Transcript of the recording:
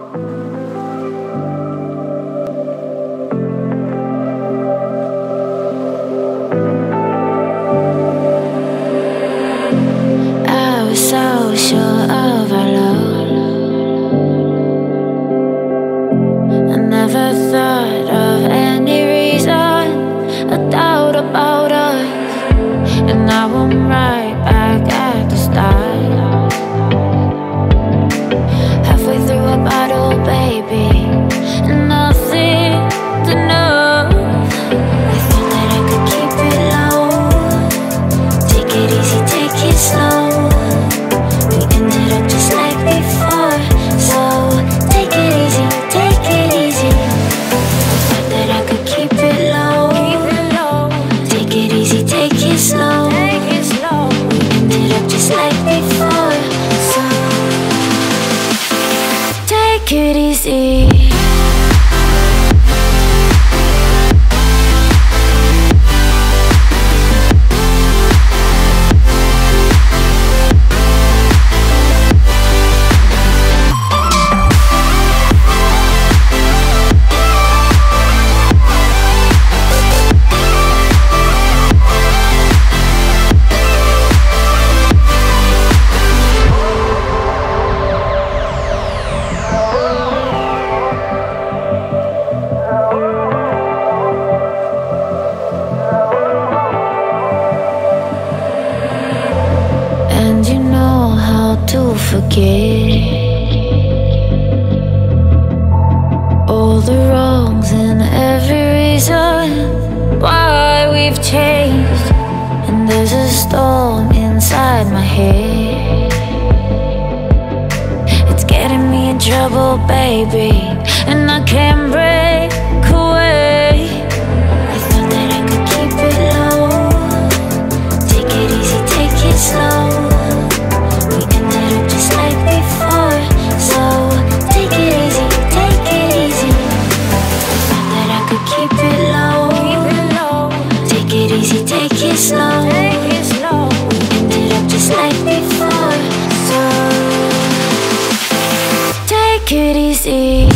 I was so sure of our love. I never thought of any reason, a doubt about us, and now I'm right back at the start. Halfway through a bottle, baby, and nothing's enough. I thought that I could keep it low. Take it easy, take it slow. We ended up just like before, so take it easy, take it easy. I thought that I could keep it low. Take it easy, take it slow. We ended up just like before, so take it easy. And you know how to forget all the wrongs and every reason why we've changed. And there's a storm inside my head, it's getting me in trouble, baby, and I can't break away. I thought that I could keep it low. Take it easy, take it slow. We ended up just like before, so take it easy, take it easy. I thought that I could keep it low. Take it easy, take it slow. We ended up just like before, so take it easy.